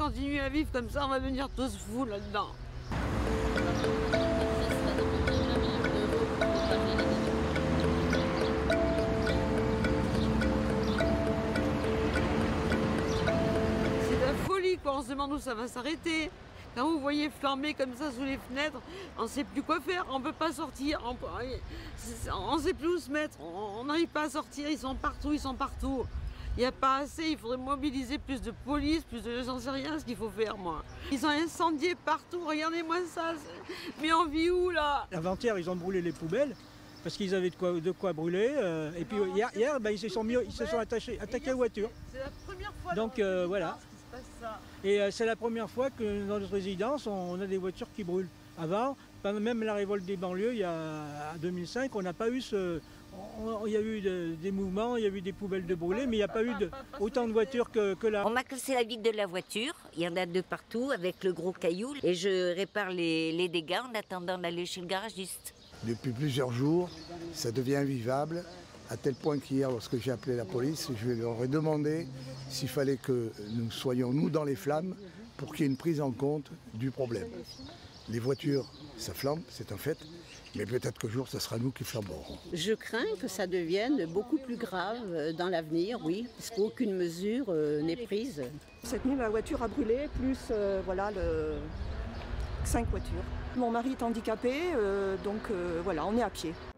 continue à vivre comme ça, on va devenir tous fous là-dedans. C'est de la folie, quoi. On se demande où ça va s'arrêter. Quand vous voyez flamber comme ça sous les fenêtres, on ne sait plus quoi faire, on ne peut pas sortir, on ne sait plus où se mettre, on n'arrive pas à sortir, ils sont partout, ils sont partout. Il n'y a pas assez, il faudrait mobiliser plus de police, plus de... J'en sais rien ce qu'il faut faire, moi. Ils ont incendié partout, regardez-moi ça. Mais on vit où, là? Avant-hier, ils ont brûlé les poubelles parce qu'ils avaient de quoi brûler. Et puis hier ils se sont attaqués aux voitures. C'est la première fois. Donc voilà. Ça. Et c'est la première fois que dans notre résidence, on a des voitures qui brûlent. Avant, même la révolte des banlieues, il y a 2005, on n'a pas eu ce... Il y a eu des mouvements, il y a eu des poubelles de brûlées, mais il n'y a pas eu autant de voitures que là. On m'a cassé la vitre de la voiture, il y en a de partout avec le gros caillou. Et je répare les dégâts en attendant d'aller chez le garagiste. Depuis plusieurs jours, ça devient invivable, à tel point qu'hier, lorsque j'ai appelé la police, je leur ai demandé s'il fallait que nous soyons, nous, dans les flammes, pour qu'il y ait une prise en compte du problème. Les voitures, ça flambe, c'est un fait, mais peut-être qu'un jour, ce sera nous qui flamberons. Je crains que ça devienne beaucoup plus grave dans l'avenir, oui, parce qu'aucune mesure n'est prise. Cette nuit, ma voiture a brûlé, plus 5 voitures. Mon mari est handicapé, donc voilà, on est à pied.